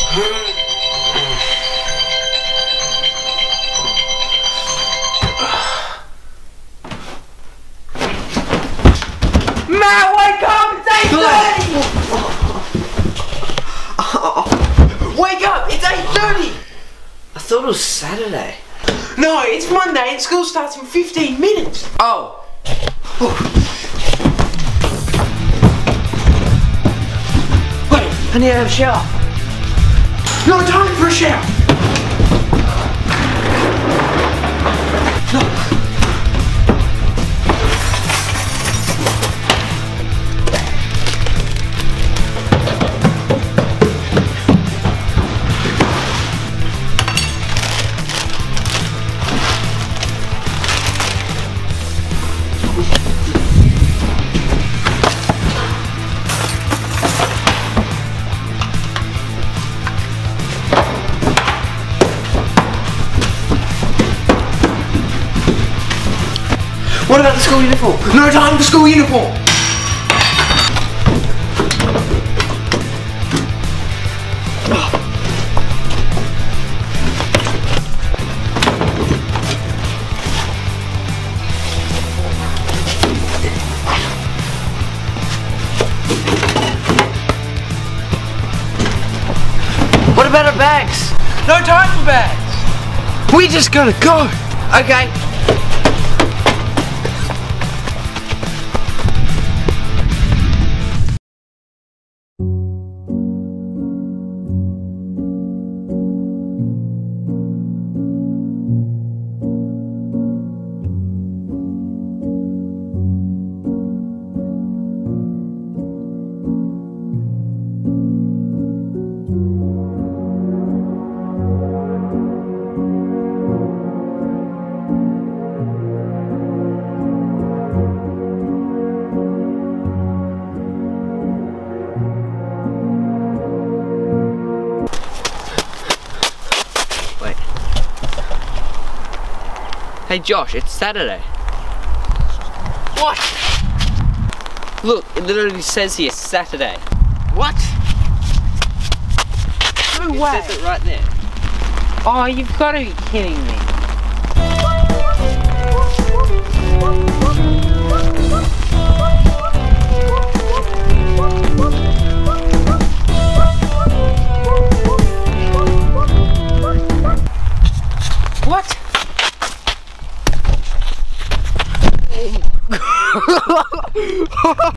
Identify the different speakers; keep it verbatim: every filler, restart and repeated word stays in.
Speaker 1: Matt, wake up! It's eight thirty! Wake up! It's eight thirty!
Speaker 2: I thought it was Saturday.
Speaker 1: No, it's Monday and school starts in fifteen minutes.
Speaker 2: Oh.
Speaker 1: Wait,
Speaker 2: I need to have a shower.
Speaker 1: no time for a shower. No.
Speaker 2: What about the school uniform?
Speaker 1: No time for school uniform.
Speaker 2: What about our bags?
Speaker 1: No time for bags.
Speaker 2: We just gotta go. Okay. Hey Josh, it's Saturday.
Speaker 1: What?
Speaker 2: Look, it literally says here Saturday.
Speaker 1: What? No
Speaker 2: It
Speaker 1: way.
Speaker 2: says it right there.
Speaker 1: Oh, you've got to be kidding me. What?